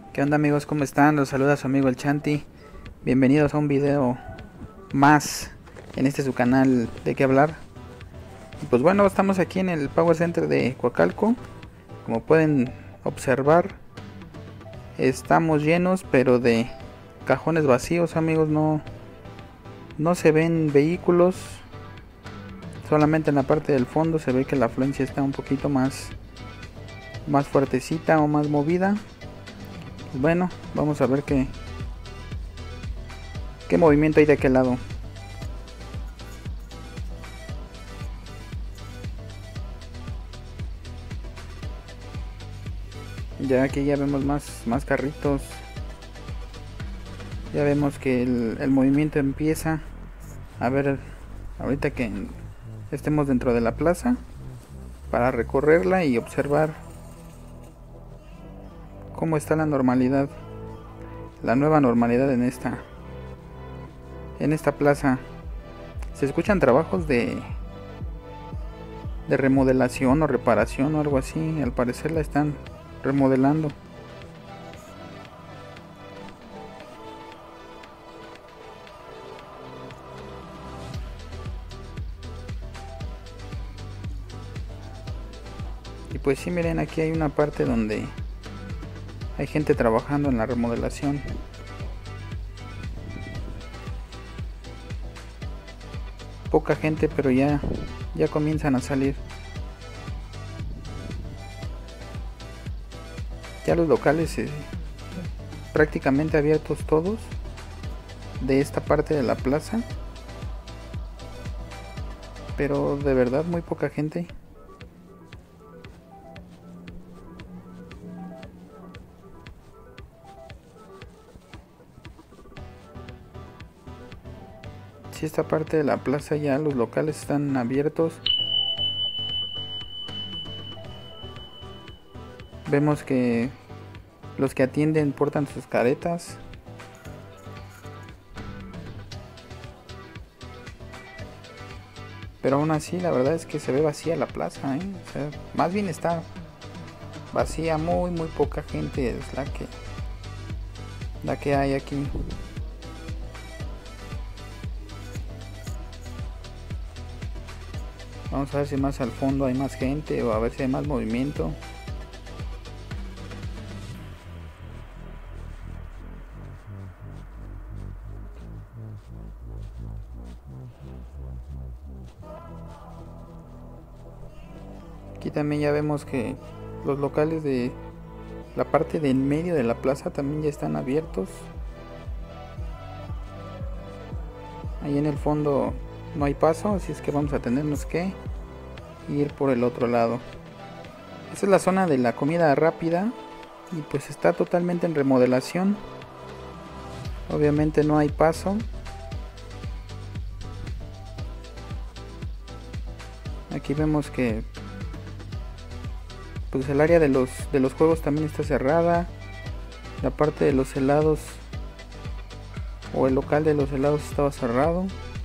¿Qué onda amigos? ¿Cómo están? Los saluda su amigo el Chanti. Bienvenidos a un video más en este su canal de qué hablar. Y pues bueno, estamos aquí en el Power Center de Coacalco. Como pueden observar, estamos llenos pero de cajones vacíos, amigos. No se ven vehículos. Solamente en la parte del fondo se ve que la afluencia está un poquito más fuertecita o más movida. Pues bueno, vamos a ver qué movimiento hay de aquel lado. Ya aquí ya vemos más carritos. Ya vemos que el movimiento empieza. A ver, ahorita que estemos dentro de la plaza, para recorrerla y observar cómo está la normalidad, la nueva normalidad en esta plaza. Se escuchan trabajos de remodelación o reparación o algo así. Al parecer la están remodelando. Y pues sí, miren, aquí hay una parte donde hay gente trabajando en la remodelación. Poca gente, pero ya comienzan a salir. Ya los locales prácticamente abiertos todos de esta parte de la plaza, pero de verdad muy poca gente. Si esta parte de la plaza ya los locales están abiertos. Vemos que los que atienden portan sus caretas. Pero aún así la verdad es que se ve vacía la plaza, ¿eh? O sea, más bien está vacía, muy poca gente es la que hay aquí. Vamos a ver si más al fondo hay más gente o a ver si hay más movimiento. Aquí también ya vemos que los locales de la parte del medio de la plaza también ya están abiertos. Ahí en el fondo no hay paso, así es que vamos a tenernos que ir por el otro lado. Esta es la zona de la comida rápida y pues está totalmente en remodelación. Obviamente no hay paso. Aquí vemos que pues el área de los juegos también está cerrada. La parte de los helados o el local de los helados estaba cerrado.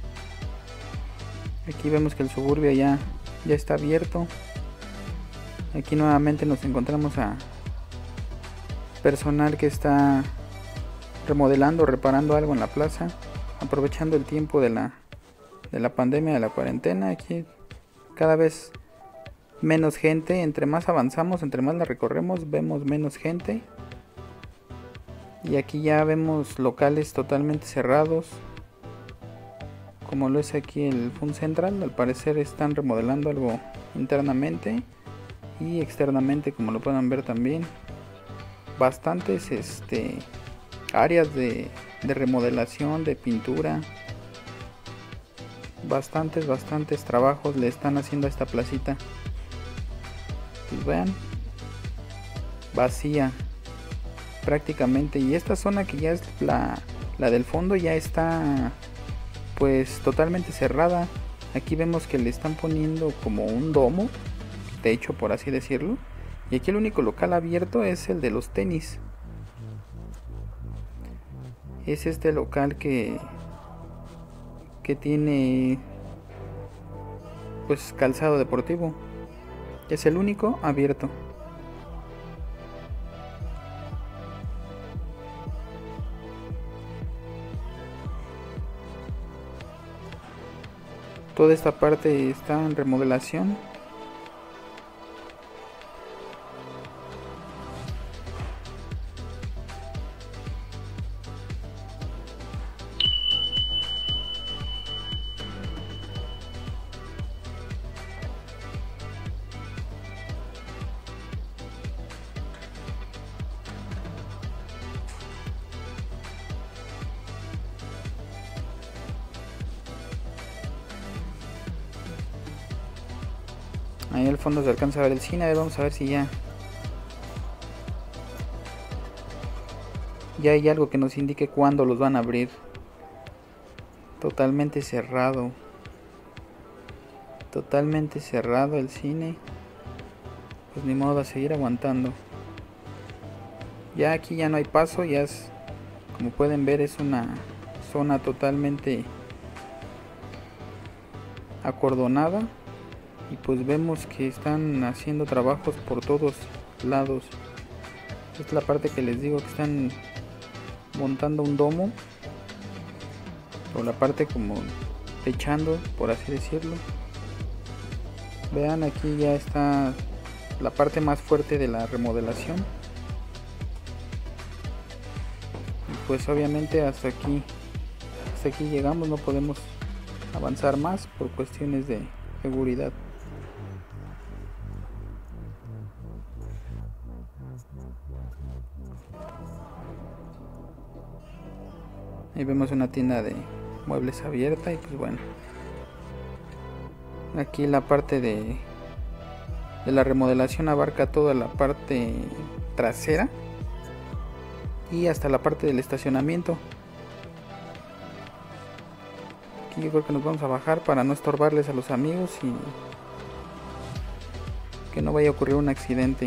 Aquí vemos que el suburbio ya está abierto. Aquí nuevamente nos encontramos a personal que está remodelando, reparando algo en la plaza, aprovechando el tiempo de la pandemia, de la cuarentena. Aquí cada vez menos gente, entre más avanzamos, entre más la recorremos, vemos menos gente. Y aquí ya vemos locales totalmente cerrados, como lo es aquí el Fun Central. Al parecer están remodelando algo internamente y externamente, como lo pueden ver también. Bastantes áreas de remodelación, de pintura. Bastantes trabajos le están haciendo a esta placita. Pues vean, vacía prácticamente. Y esta zona que ya es la del fondo ya está pues totalmente cerrada. Aquí vemos que le están poniendo como un domo, techo por así decirlo. Y aquí el único local abierto es el de los tenis. Es este local que tiene pues calzado deportivo. Es el único abierto. Toda esta parte está en remodelación. Ahí al fondo se alcanza a ver el cine. A ver, vamos a ver si ya hay algo que nos indique cuándo los van a abrir. Totalmente cerrado. Totalmente cerrado el cine. Pues ni modo, a seguir aguantando. Ya aquí ya no hay paso. Ya es, como pueden ver, es una zona totalmente acordonada. Y pues vemos que están haciendo trabajos por todos lados. Esta es la parte que les digo, que están montando un domo, o la parte como techando, por así decirlo. Vean, aquí ya está la parte más fuerte de la remodelación. Y pues obviamente hasta aquí llegamos, no podemos avanzar más por cuestiones de seguridad. Ahí vemos una tienda de muebles abierta y pues bueno. Aquí la parte de la remodelación abarca toda la parte trasera y hasta la parte del estacionamiento. Aquí yo creo que nos vamos a bajar para no estorbarles a los amigos y que no vaya a ocurrir un accidente.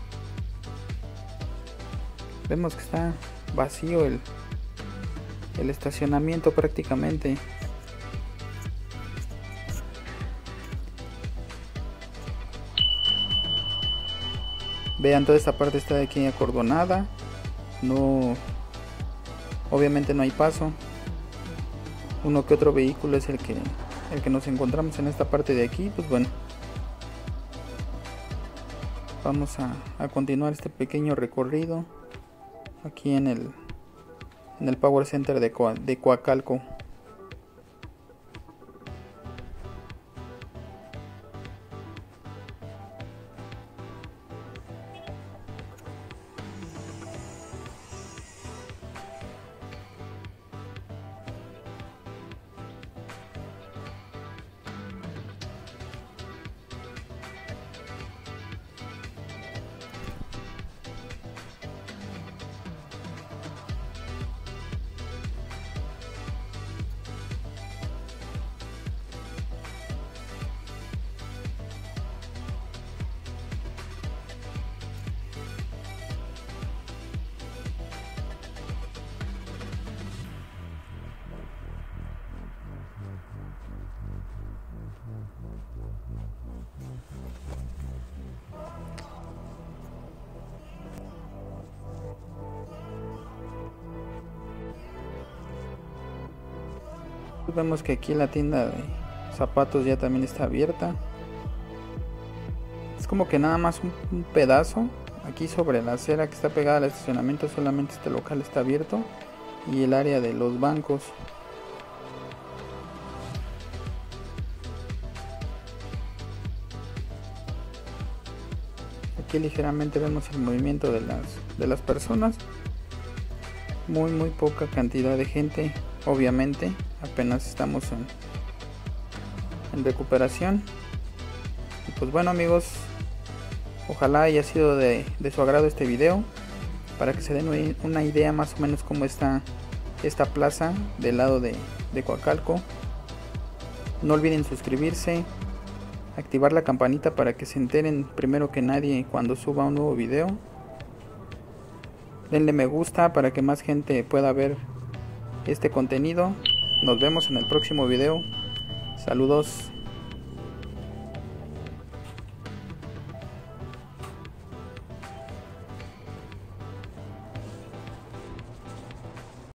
Vemos que está vacío el estacionamiento prácticamente. Vean, toda esta parte está de aquí acordonada. Obviamente no hay paso. Uno que otro vehículo es el que nos encontramos en esta parte de aquí. Pues bueno, vamos a continuar este pequeño recorrido aquí en el Power Center de Coacalco. Vemos que aquí la tienda de zapatos ya también está abierta. Es como que nada más un pedazo. Aquí sobre la acera que está pegada al estacionamiento, solamente este local está abierto. Y el área de los bancos. Aquí ligeramente vemos el movimiento de las personas. Muy poca cantidad de gente, obviamente. Apenas estamos en recuperación. Y pues bueno, amigos, ojalá haya sido de su agrado este video, para que se den una idea más o menos cómo está esta plaza del lado de Coacalco. No olviden suscribirse, activar la campanita para que se enteren primero que nadie cuando suba un nuevo video. Denle me gusta para que más gente pueda ver este contenido. Nos vemos en el próximo video. Saludos.